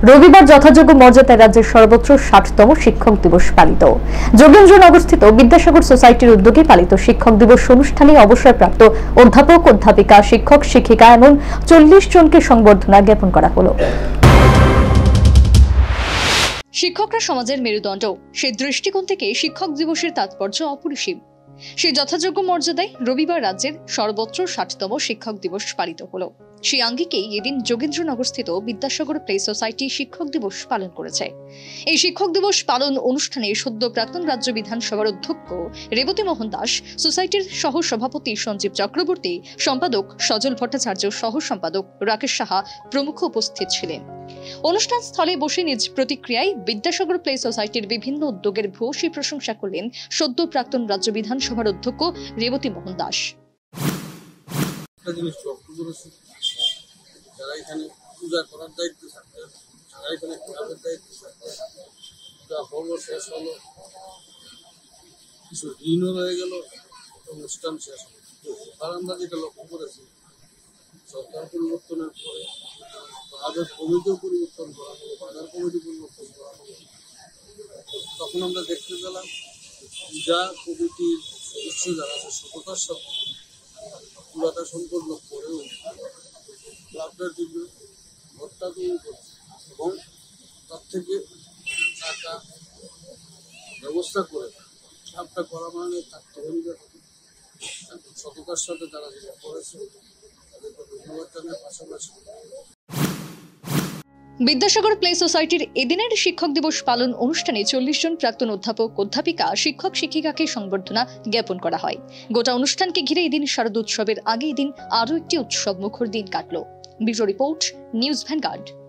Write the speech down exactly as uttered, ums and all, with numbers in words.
রবিবার যথাযোগ্য মর্যাদায় রাজ্যের সর্বোচ্চ ষাটতম শিক্ষক দিবস পালিত। যোগেন্দ্রনগরস্থিত বিদ্যাসাগর সোসাইটির উদ্যোগে পালিত শিক্ষক দিবস অনুষ্ঠানে অবসরপ্রাপ্ত অধ্যাপক, অধ্যাপিকা, শিক্ষক, শিক্ষিকা এমন চল্লিশ জনকে সংবর্ধনা জ্ঞাপন করা হলো। শিক্ষকরা সমাজের মেরুদণ্ড, সেই দৃষ্টিকোণ থেকে শিক্ষক দিবসের তাৎপর্য অপরিসীম। সেই যথাযোগ্য মর্যাদায় রবিবার রাজ্যের সর্বোচ্চ ষাটতম শিক্ষক দিবস পালিত হলো। সেই আঙ্গিকেই এদিন যোগেন্দ্রনগরস্থিত বিদ্যাসাগর প্লে সোসাইটি শিক্ষক দিবস পালন করেছে। এই শিক্ষক দিবস পালন অনুষ্ঠানে সদ্য প্রাক্তন রাজ্য বিধানসভার অধ্যক্ষ রেবতী মোহন দাস, সোসাইটির সহ সভাপতি সঞ্জীব চক্রবর্তী, সম্পাদক সজল ভট্টাচার্য, সহ সম্পাদক রাকেশ সাহা প্রমুখ উপস্থিত ছিলেন। অনুষ্ঠান স্থলে বসে নিজ প্রতিক্রিয়ায় বিদ্যাসাগর প্লে সোসাইটির বিভিন্ন উদ্যোগের ভূয়সী প্রশংসা করলেন সদ্য প্রাক্তন রাজ্য বিধানসভার অধ্যক্ষ রেবতী মোহন দাস। যারা এখানে পূজা করার দায়িত্ব থাকতেন, যারা এখানে ক্লাবের দায়িত্ব থাকতেন, শেষ হলো, কিছু ঋণও রয়ে গেল, অনুষ্ঠান শেষ হলো। আর আমরা যেটা লক্ষ্য করেছি, সরকার পরিবর্তনের পরে ক্লাবের কমিটিও পরিবর্তন করা হলো, বাজার কমিটি পরিবর্তন করা হলো। তখন আমরা দেখতে পেলাম পূজা কমিটির সদস্য যারা আছে সততার সাথে পুরাটা সম্পন্ন করেও ক্লাবটার জন্য ভোটটা তৈরি করছে এবং তার থেকে টাকা ব্যবস্থা করে ক্লাবটা করা মানে থাকতে হবে। সততার সাথে তারা যেটা করেছে তাদেরকে ধন্যবাদ জানার পাশাপাশি বিদ্যাসাগর প্লে সোসাইটির এদিনের শিক্ষক দিবস পালন অনুষ্ঠানে চল্লিশ জন প্রাক্তন অধ্যাপক, অধ্যাপিকা, শিক্ষক, শিক্ষিকাকে সংবর্ধনা জ্ঞাপন করা হয়। গোটা অনুষ্ঠানকে ঘিরে এদিন শারদ উৎসবের আগে এদিন আরও একটি উৎসব মুখর দিন কাটল। Bureau report, News vanguard.